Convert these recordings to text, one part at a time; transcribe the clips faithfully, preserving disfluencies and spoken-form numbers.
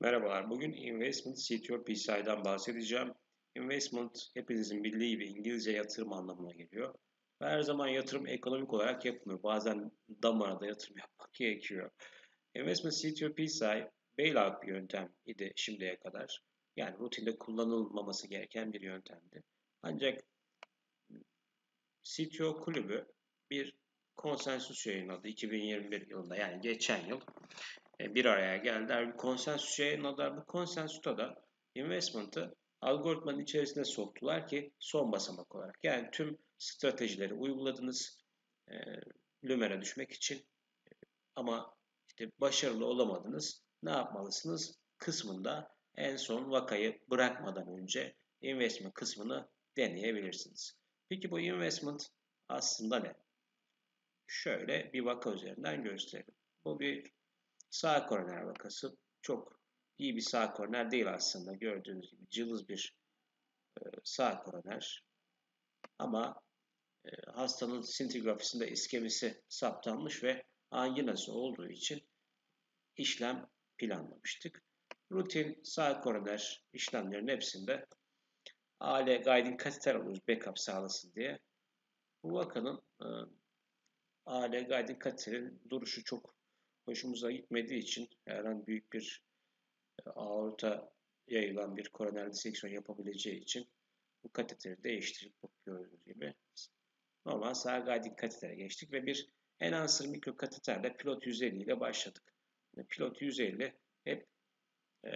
Merhabalar, bugün Investment C T O P C I'den bahsedeceğim. Investment hepinizin bildiği gibi İngilizce yatırım anlamına geliyor. Ve her zaman yatırım ekonomik olarak yapılmıyor. Bazen damara da yatırım yapmak gerekiyor. Investment C T O P C I bailout bir yöntem idi şimdiye kadar. Yani rutinde kullanılmaması gereken bir yöntemdi. Ancak C T O kulübü bir konsensus yayınladı iki bin yirmi bir yılında, yani geçen yıl bir araya geldiler. Bir konsensus yayınladılar. Bu konsensusta da investment'ı algoritmanın içerisine soktular ki son basamak olarak. Yani tüm stratejileri uyguladınız e, Lümer'e düşmek için ama işte başarılı olamadınız. Ne yapmalısınız? Kısmında en son vakayı bırakmadan önce investment kısmını deneyebilirsiniz. Peki bu investment aslında ne? Şöyle bir vaka üzerinden gösterelim. Bu bir sağ koroner vakası. Çok iyi bir sağ koroner değil aslında. Gördüğünüz gibi cılız bir e, sağ koroner. Ama e, hastanın sintigrafisinde iskemisi saptanmış ve anginası olduğu için işlem planlamıştık. Rutin sağ koroner işlemlerin hepsinde A L guiding kateter alıyoruz backup sağlasın diye. Bu vakanın e, A L guiding kateterin duruşu çok hoşumuza gitmediği için herhangi büyük bir aorta yayılan bir koroner diseksiyon yapabileceği için bu kateteri değiştirip gördüğünüz gibi normal sağ guiding katetere geçtik ve bir enhancer mikro kateterle pilot yüz elli ile başladık. Pilot yüz elli hep e,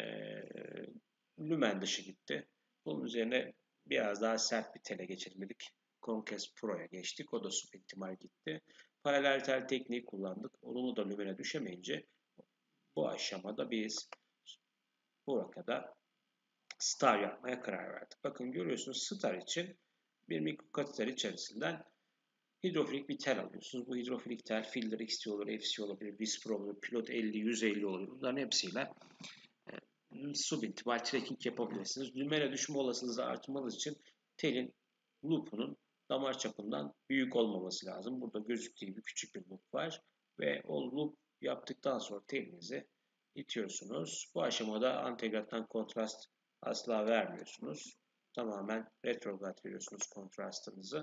lümen dışı gitti. Bunun üzerine biraz daha sert bir tele geçelim dedik. Conquest Pro'ya geçtik. O da suboptimal gitti. Paralel tel tekniği kullandık. Onu da lümene düşemeyince bu aşamada biz bu vakada star yapmaya karar verdik. Bakın görüyorsunuz star için bir mikrokateter içerisinden hidrofilik bir tel alıyorsunuz. Bu hidrofilik tel Fielder X T olur, F C olabilir, Vispro olur, Pilot elli, yüz elli olur. Bunların hepsiyle e, subintimal tracking yapabilirsiniz. Lümene düşme olasılığınızı arttırmanız için telin loop'unun damar çapından büyük olmaması lazım. Burada gözüktüğü gibi küçük bir loop var ve o loop yaptıktan sonra telinizi itiyorsunuz. Bu aşamada antegrattan kontrast asla vermiyorsunuz. Tamamen retrograd veriyorsunuz kontrastınızı.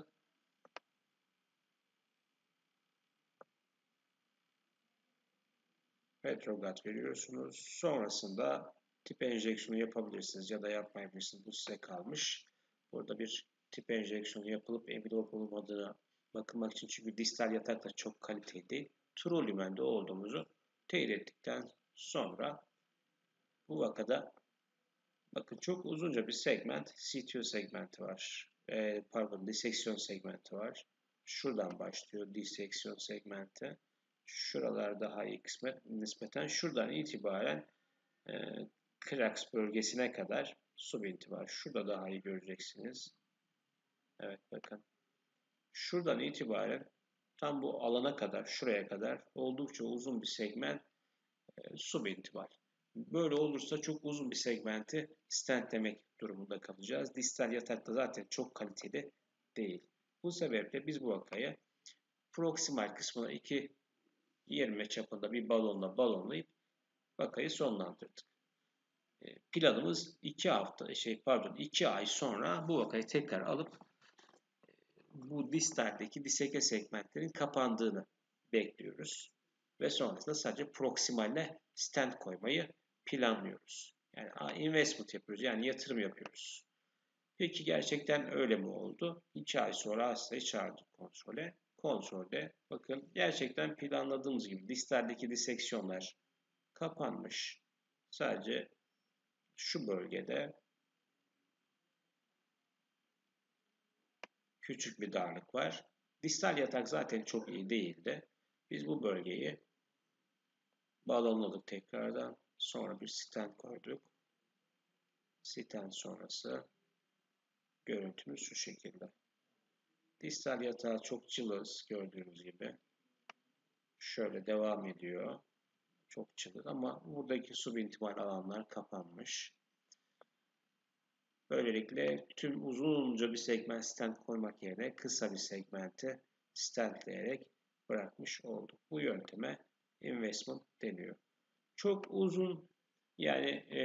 Retrograd veriyorsunuz. Sonrasında tip enjeksiyonu yapabilirsiniz ya da yapmayabilirsiniz. Bu size kalmış. Burada bir tip enjeksiyonu yapılıp emin olup olmadığına bakılmak için, çünkü distal yatak da çok kaliteli değil. True lümende olduğumuzu teyit ettikten sonra bu vakada bakın çok uzunca bir segment, C T O segmenti var. E, pardon, diseksiyon segmenti var. Şuradan başlıyor diseksiyon segmenti. Şuralar daha iyi kısmet nispeten. Şuradan itibaren e, Krax bölgesine kadar subinti var. Şurada daha iyi göreceksiniz. Evet bakın. Şuradan itibaren tam bu alana kadar, şuraya kadar oldukça uzun bir segment e, subinti var. Böyle olursa çok uzun bir segmenti stentlemek durumunda kalacağız. Distal yatakta zaten çok kaliteli değil. Bu sebeple biz bu vakayı proksimal kısmına iki yirmi çapında bir balonla balonlayıp vakayı sonlandırdık. Planımız iki hafta şey pardon iki ay sonra bu vakayı tekrar alıp bu distaldeki diseke segmentlerin kapandığını bekliyoruz. Ve sonrasında sadece proksimalle stent koymayı planlıyoruz. Yani investment yapıyoruz, yani yatırım yapıyoruz. Peki gerçekten öyle mi oldu? iki ay sonra hastayı çağırdık kontrole. Kontrolde bakın gerçekten planladığımız gibi distaldeki diseksiyonlar kapanmış. Sadece şu bölgede küçük bir darlık var. Distal yatak zaten çok iyi değildi. Biz bu bölgeyi balonladık tekrardan. Sonra bir stent koyduk. Stent sonrası görüntümüz şu şekilde. Distal yatağı çok cılız gördüğünüz gibi. Şöyle devam ediyor. Çok cılız ama buradaki subintimal alanlar kapanmış. Böylelikle tüm uzunca bir segment stent koymak yerine kısa bir segmente stentleyerek bırakmış olduk. Bu yönteme investment deniyor. Çok uzun Yani e,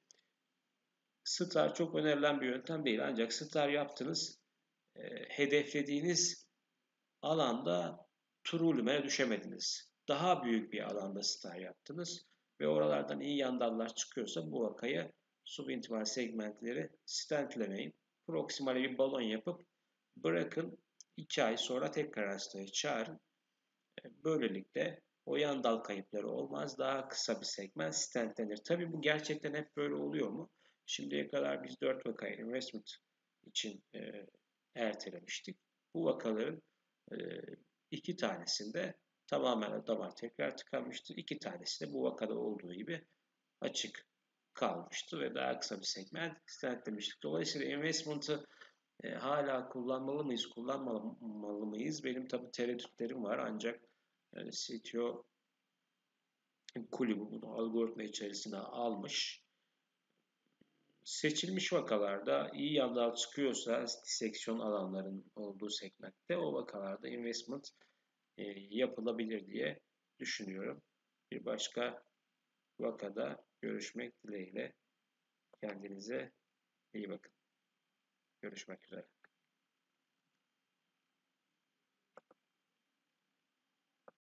Star çok önerilen bir yöntem değil. Ancak Star yaptınız, e, hedeflediğiniz alanda true lumen'e düşemediniz. Daha büyük bir alanda Star yaptınız ve oralardan iyi yan dallar çıkıyorsa bu vakaya subintimal segmentleri stentlemeyin. Proximale bir balon yapıp bırakın, iki ay sonra tekrar hastayı çağırın. Böylelikle o yan dal kayıpları olmaz. Daha kısa bir segment stentlenir. Tabii bu gerçekten hep böyle oluyor mu? Şimdiye kadar biz dört vakayı investment için e, ertelemiştik. Bu vakaların e, iki tanesinde tamamen damar tekrar tıkanmıştı. İki tanesi de bu vakada olduğu gibi açık kalmıştı ve daha kısa bir segment stentlemiştik. Dolayısıyla investment'ı e, hala kullanmalı mıyız, kullanmamalı mıyız? Benim tabii tereddütlerim var, ancak e, C T O kulübü bunu algoritma içerisine almış. Seçilmiş vakalarda iyi yanlar çıkıyorsa diseksiyon alanların olduğu segmentte o vakalarda investment e, yapılabilir diye düşünüyorum. Bir başka vakada görüşmek dileğiyle. Kendinize iyi bakın. Görüşmek üzere.